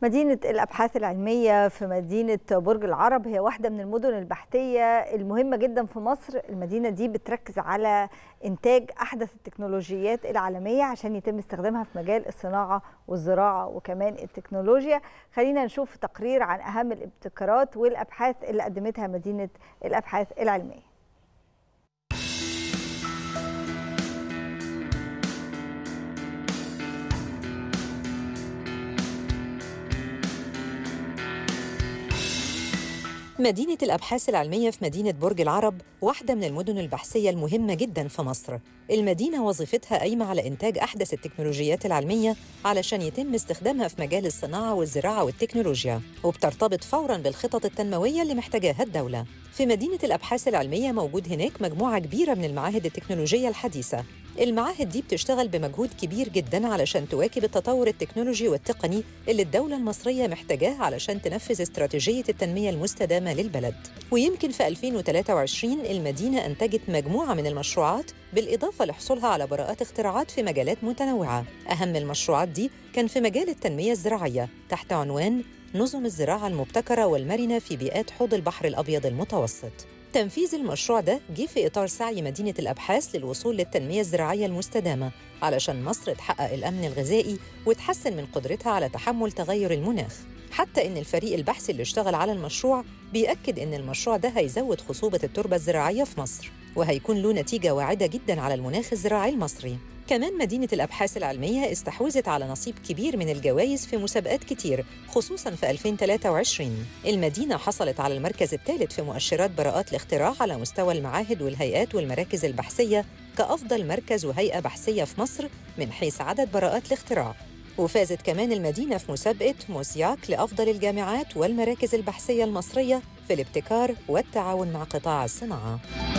مدينة الأبحاث العلمية في مدينة برج العرب هي واحدة من المدن البحثية المهمة جدا في مصر. المدينة دي بتركز على إنتاج أحدث التكنولوجيات العالمية عشان يتم استخدامها في مجال الصناعة والزراعة وكمان التكنولوجيا. خلينا نشوف تقرير عن أهم الابتكارات والأبحاث اللي قدمتها مدينة الأبحاث العلمية. مدينة الأبحاث العلمية في مدينة برج العرب واحدة من المدن البحثية المهمة جداً في مصر. المدينة وظيفتها قايمة على إنتاج أحدث التكنولوجيات العلمية علشان يتم استخدامها في مجال الصناعة والزراعة والتكنولوجيا، وبترتبط فوراً بالخطط التنموية اللي محتاجاها الدولة. في مدينة الأبحاث العلمية موجود هناك مجموعة كبيرة من المعاهد التكنولوجية الحديثة. المعاهد دي بتشتغل بمجهود كبير جداً علشان تواكب التطور التكنولوجي والتقني اللي الدولة المصرية محتاجاه علشان تنفذ استراتيجية التنمية المستدامة للبلد. ويمكن في 2023 المدينة أنتجت مجموعة من المشروعات بالإضافة لحصولها على براءات اختراعات في مجالات متنوعة. أهم المشروعات دي كان في مجال التنمية الزراعية تحت عنوان نظم الزراعة المبتكرة والمرنة في بيئات حوض البحر الأبيض المتوسط. تنفيذ المشروع ده جه في إطار سعي مدينة الأبحاث للوصول للتنمية الزراعية المستدامة علشان مصر تحقق الأمن الغذائي وتحسن من قدرتها على تحمل تغير المناخ. حتى إن الفريق البحثي اللي اشتغل على المشروع بيأكد إن المشروع ده هيزود خصوبة التربة الزراعية في مصر وهيكون له نتيجة واعدة جداً على المناخ الزراعي المصري. كمان مدينة الأبحاث العلمية استحوذت على نصيب كبير من الجوائز في مسابقات كتير، خصوصاً في 2023. المدينة حصلت على المركز الثالث في مؤشرات براءات الاختراع على مستوى المعاهد والهيئات والمراكز البحثية كأفضل مركز وهيئة بحثية في مصر من حيث عدد براءات الاختراع. وفازت كمان المدينة في مسابقة موسياك لأفضل الجامعات والمراكز البحثية المصرية في الابتكار والتعاون مع قطاع الصناعة.